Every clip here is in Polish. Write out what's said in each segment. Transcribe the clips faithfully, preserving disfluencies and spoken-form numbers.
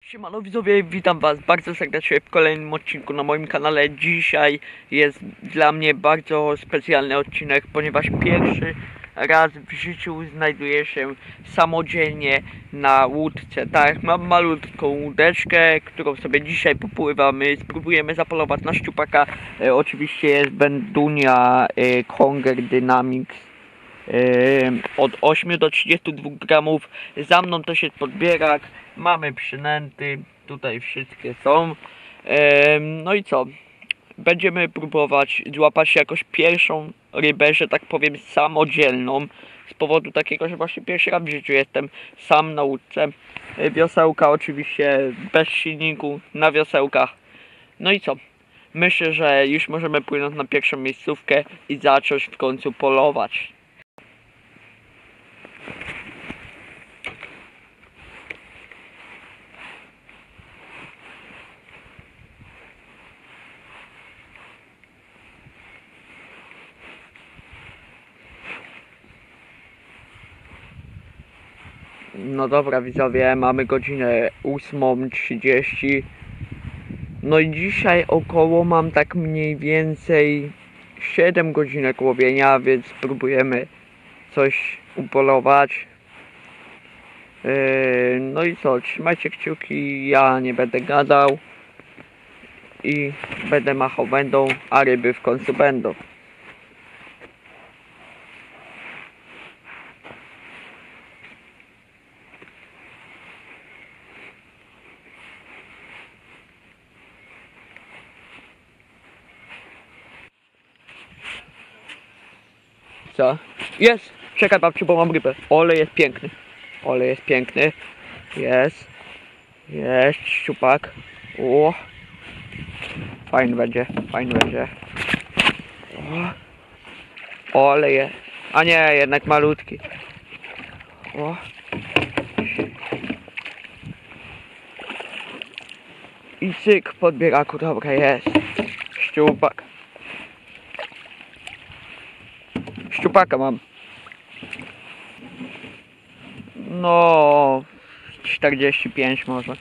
Siemano widzowie, witam was bardzo serdecznie w kolejnym odcinku na moim kanale. Dzisiaj jest dla mnie bardzo specjalny odcinek, ponieważ pierwszy raz w życiu znajduję się samodzielnie na łódce. Tak, mam malutką łódeczkę, którą sobie dzisiaj popływamy. Spróbujemy zapolować na szczupaka. E, oczywiście jest Bendunia e, Conger Dynamics e, od ośmiu do trzydziestu dwóch gramów. Za mną też jest podbierak. Mamy przynęty, tutaj wszystkie są. Ehm, no i co? Będziemy próbować złapać jakąś pierwszą rybę, że tak powiem samodzielną. Z powodu takiego, że właśnie pierwszy raz w życiu jestem sam na łódce. E, Wiosełka oczywiście bez silniku, na wiosełkach. No i co? Myślę, że już możemy płynąć na pierwszą miejscówkę i zacząć w końcu polować. No dobra widzowie, mamy godzinę ósmą trzydzieści. No i dzisiaj około mam tak mniej więcej siedem godzinek łowienia, więc spróbujemy coś upolować. Yy, no i co, trzymajcie kciuki, ja nie będę gadał i będę machał będą, a ryby w końcu będą. Co? Jest! Czekaj babciu, bo mam rybę. Ole jest piękny. Ole jest piękny. Jest. Jest szczupak. O. Fajny będzie, fajny będzie. O. Ole jest. A nie, jednak malutki. O. I cyk, podbieraku, dobra jest. Szczupak. Szczupaka mam. No, czterdzieści pięć może.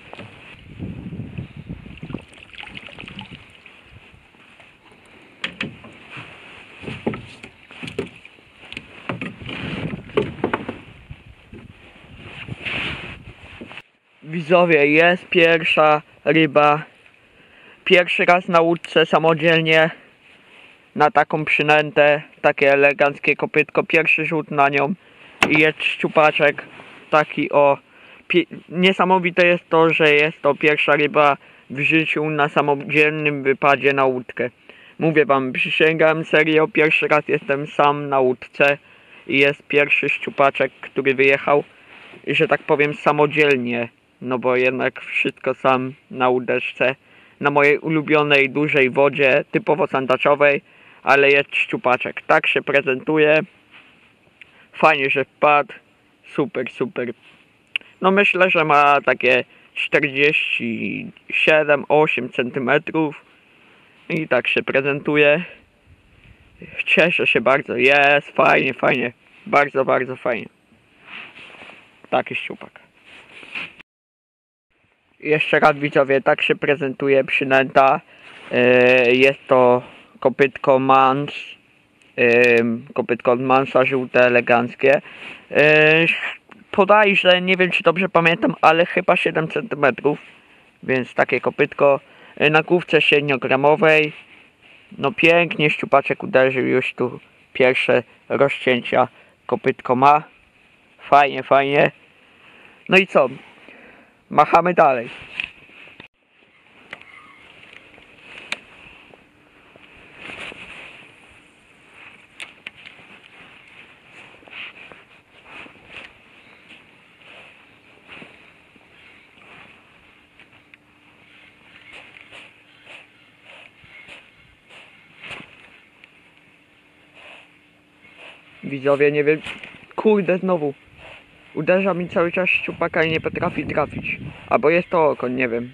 Widzowie, jest pierwsza ryba. Pierwszy raz na łódce samodzielnie. Na taką przynętę, takie eleganckie kopytko, pierwszy rzut na nią i jest szczupaczek taki o. Niesamowite jest to, że jest to pierwsza ryba w życiu na samodzielnym wypadzie na łódkę. Mówię wam, przysięgam, serio, pierwszy raz jestem sam na łódce i jest pierwszy szczupaczek, który wyjechał, że tak powiem samodzielnie, no bo jednak wszystko sam na łódeczce, na mojej ulubionej dużej wodzie, typowo sandaczowej. Ale jest szczupaczek, tak się prezentuje. Fajnie, że wpadł. Super, super. No myślę, że ma takie czterdzieści siedem osiem centymetrów. I tak się prezentuje. Cieszę się bardzo. Jest fajnie, fajnie. Bardzo, bardzo fajnie. Taki szczupak. Jeszcze raz widzowie, tak się prezentuje przynęta. Yy, jest to kopytko Mans, yy, kopytko od Mansa, żółte, eleganckie. Yy, podajże, nie wiem czy dobrze pamiętam, ale chyba siedem centymetrów, więc takie kopytko. Yy, na główce siedmiogramowej. No pięknie szczupaczek uderzył, już tu pierwsze rozcięcia kopytko ma. Fajnie, fajnie. No i co? Machamy dalej. Widzowie, nie wiem, kurde znowu uderza mi cały czas szczupaka i nie potrafi trafić, albo jest to oko, nie wiem.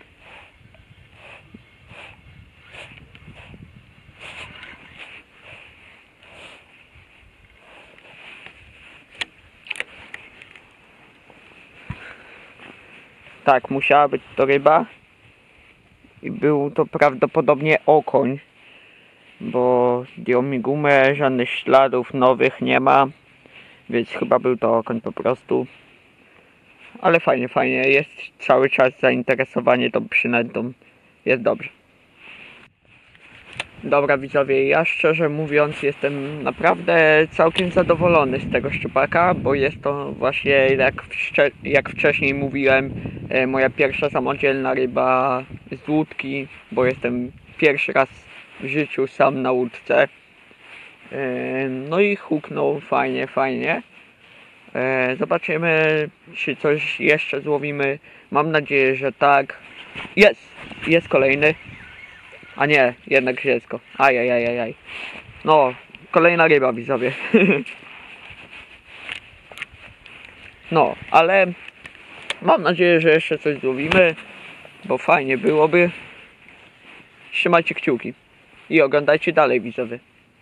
Tak, musiała być to ryba. I był to prawdopodobnie okoń. Bo zdjął mi gumę, żadnych śladów nowych nie ma. Więc chyba był to okoń po prostu. Ale fajnie, fajnie. Jest cały czas zainteresowanie tą przynętą. Jest dobrze. Dobra widzowie, ja szczerze mówiąc jestem naprawdę całkiem zadowolony z tego szczupaka, bo jest to właśnie jak, jak wcześniej mówiłem, e, moja pierwsza samodzielna ryba z łódki, bo jestem pierwszy raz w życiu sam na łódce. E, no i huknął fajnie, fajnie. E, zobaczymy, czy coś jeszcze złowimy. Mam nadzieję, że tak. Jest! Jest kolejny. A nie, jednak dziecko. Ajajajajaj. No, kolejna ryba widzowie. No, ale mam nadzieję, że jeszcze coś złowimy, bo fajnie byłoby. Trzymajcie kciuki i oglądajcie dalej widzowie.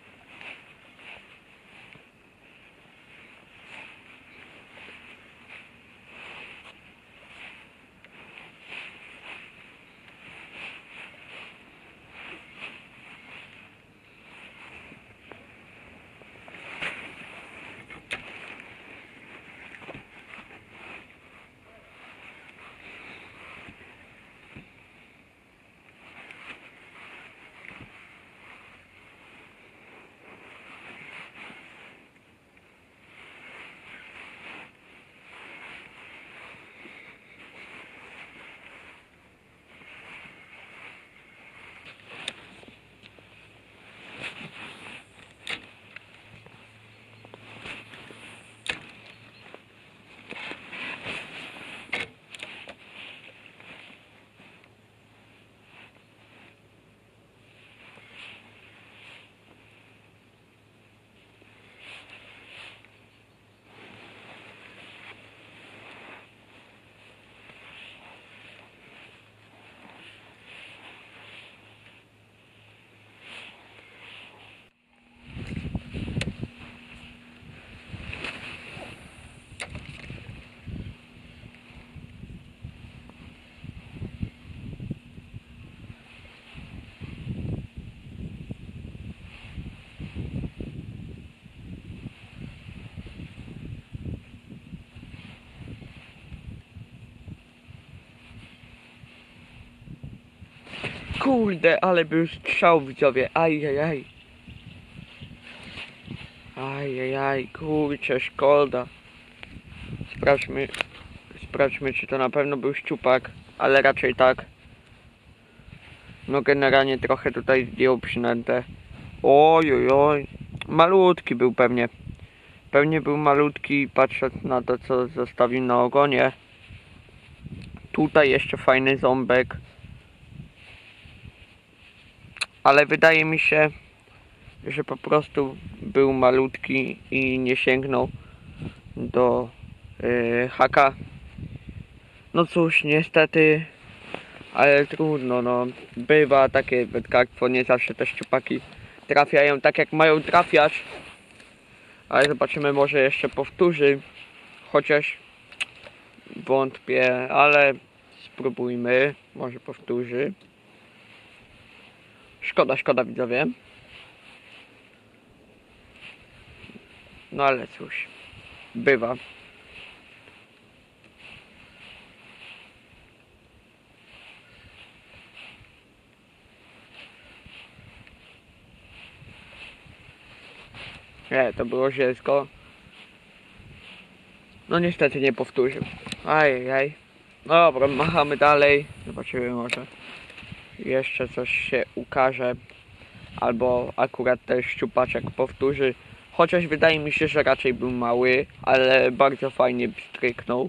Kurde, ale był strzał widzowie, ajajaj. Ajajaj, kurczę, szkoda. Sprawdźmy, sprawdźmy czy to na pewno był szczupak, ale raczej tak. No generalnie trochę tutaj zdjął przynętę. Oj, oj, oj. Malutki był pewnie. Pewnie był malutki, patrząc na to co zostawił na ogonie. Tutaj jeszcze fajny ząbek. Ale wydaje mi się, że po prostu był malutki i nie sięgnął do yy, haka. No cóż, niestety, ale trudno, no. Bywa takie wędkarstwo, nie zawsze te szczupaki trafiają tak jak mają trafiać. Ale zobaczymy, może jeszcze powtórzy. Chociaż wątpię, ale spróbujmy. Może powtórzy. Szkoda, szkoda widzowie. No ale cóż, bywa. Nie, to było zielsko. No niestety nie powtórzył. Ajajaj. Dobra, machamy dalej. Zobaczymy, może jeszcze coś się ukaże. Albo akurat ten szczupaczek powtórzy. Chociaż wydaje mi się, że raczej był mały, ale bardzo fajnie stryknął.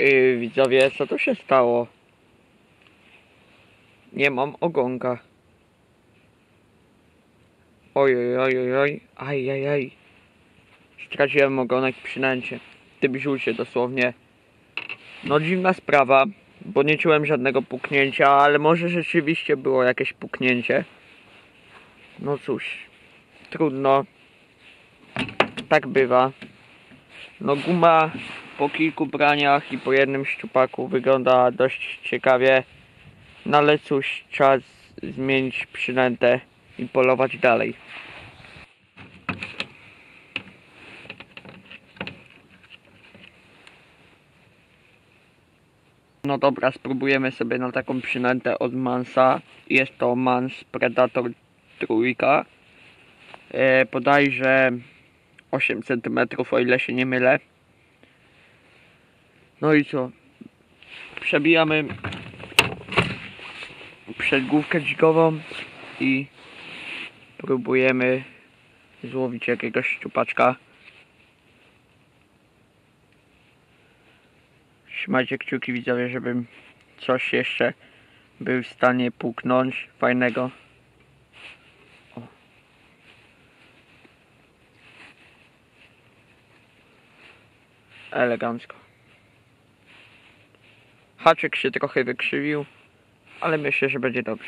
Yy, widzowie, co tu się stało? Nie mam ogonka. Oj, oj, oj, oj, oj, aj, aj, aj. Straciłem ogonek w przynęcie. W tym rzucie dosłownie. No dziwna sprawa, bo nie czułem żadnego puknięcia, ale może rzeczywiście było jakieś puknięcie. No cóż, trudno. Tak bywa. No guma po kilku braniach i po jednym szczupaku wygląda dość ciekawie. No ale cóż, czas zmienić przynętę i polować dalej. No dobra, spróbujemy sobie na taką przynętę od Mansa. Jest to Mans Predator trójka. E, bodajże osiem centymetrów, o ile się nie mylę. No i co? Przebijamy przedgłówkę dźgową i próbujemy złowić jakiegoś szczupaczka. Trzymajcie kciuki, widzowie, żebym coś jeszcze był w stanie puknąć fajnego. O. Elegancko. Haczyk się trochę wykrzywił, ale myślę, że będzie dobrze.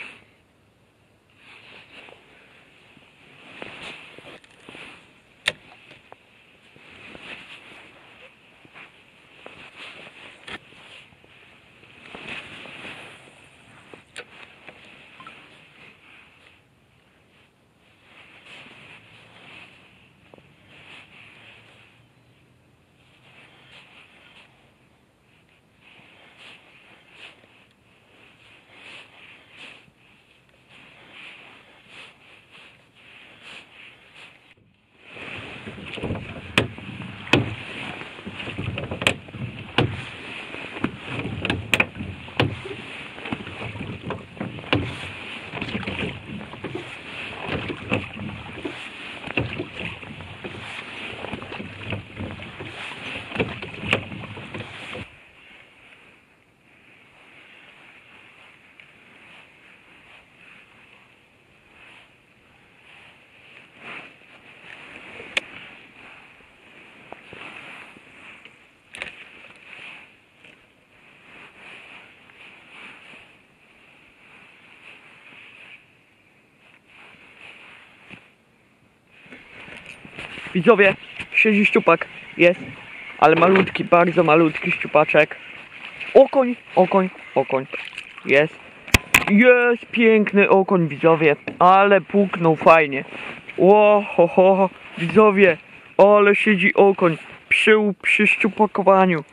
Widzowie, siedzi szczupak, jest, ale malutki, bardzo malutki szczupaczek. Okoń, okoń, okoń, jest, jest piękny okoń, widzowie, ale puknął fajnie. O, ho, ho, widzowie, ale siedzi okoń przy, przy szczupakowaniu.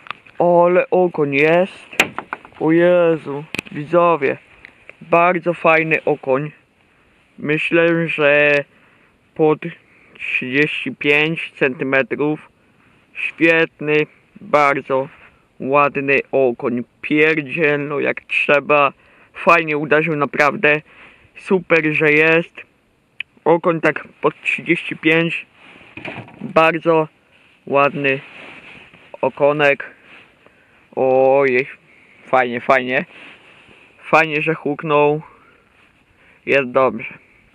Ale okoń jest, o Jezu, widzowie, bardzo fajny okoń. Myślę, że pod trzydzieści pięć centymetrów. Świetny, bardzo ładny okoń. Pierdziel, no jak trzeba. Fajnie uderzył, naprawdę. Super, że jest. Okoń tak pod trzydzieści pięć. Bardzo ładny okonek. Ojej, fajnie, fajnie. Fajnie, że huknął. Jest dobrze.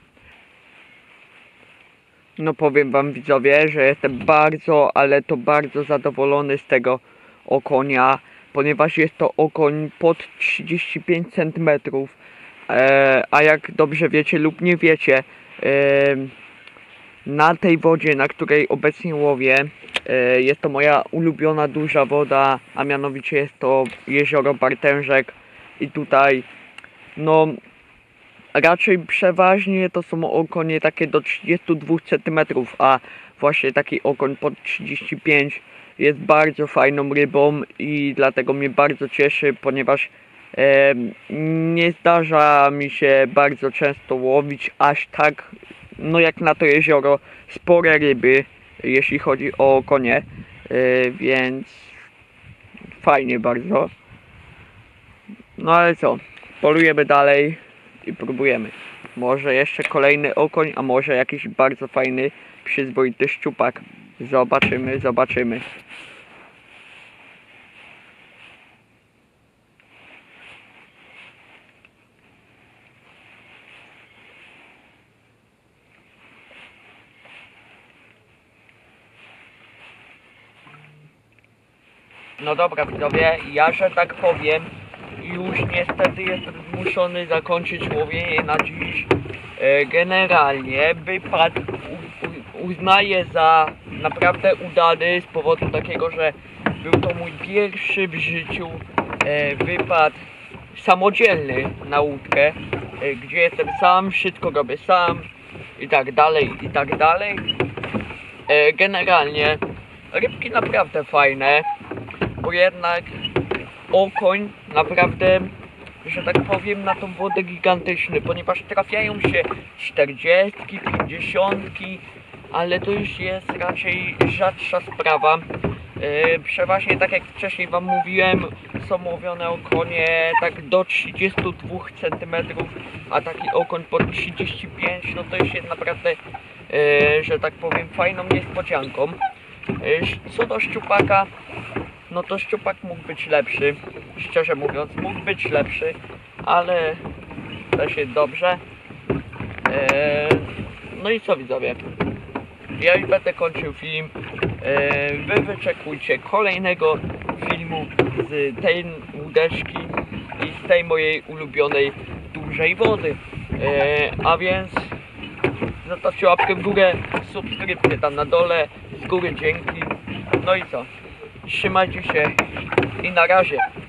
No powiem wam, widzowie, że jestem bardzo, ale to bardzo zadowolony z tego okonia, ponieważ jest to okoń pod trzydzieści pięć centymetrów, e, a jak dobrze wiecie lub nie wiecie, e, na tej wodzie, na której obecnie łowię, e, jest to moja ulubiona duża woda, a mianowicie jest to jezioro Bartężek i tutaj, no, raczej przeważnie to są okonie takie do trzydziestu dwóch centymetrów, a właśnie taki okoń pod trzydzieści pięć jest bardzo fajną rybą i dlatego mnie bardzo cieszy, ponieważ e, nie zdarza mi się bardzo często łowić aż tak, no jak na to jezioro, spore ryby, jeśli chodzi o okonie, e, więc fajnie bardzo. No ale co, polujemy dalej i próbujemy. Może jeszcze kolejny okoń, a może jakiś bardzo fajny, przyzwoity szczupak. Zobaczymy, zobaczymy. No dobra widzowie, ja że tak powiem, już niestety jestem zmuszony zakończyć łowienie na dziś. E, generalnie wypad u, u, uznaję za naprawdę udany z powodu takiego, że był to mój pierwszy w życiu e, wypad samodzielny na łódkę, e, gdzie jestem sam, wszystko robię sam i tak dalej, i tak dalej. E, generalnie rybki naprawdę fajne, bo jednak okoń naprawdę, że tak powiem, na tą wodę gigantyczny, ponieważ trafiają się czterdziestki, pięćdziesiątki, ale to już jest raczej rzadsza sprawa. Yy, przeważnie, tak jak wcześniej wam mówiłem, są łowione okonie tak do trzydziestu dwóch centymetrów, a taki okoń po trzydzieści pięć, no to już jest naprawdę, yy, że tak powiem, fajną niespodzianką. Yy, co do szczupaka, no to szczupak mógł być lepszy, szczerze mówiąc, mógł być lepszy, ale też jest dobrze. Eee, no i co widzowie, ja już będę kończył film, eee, wy wyczekujcie kolejnego filmu z tej łódeczki i z tej mojej ulubionej dużej wody. Eee, a więc zostawcie łapkę w górę, subskrypcję tam na dole, z góry dzięki, no i co? Trzymajcie się i na razie.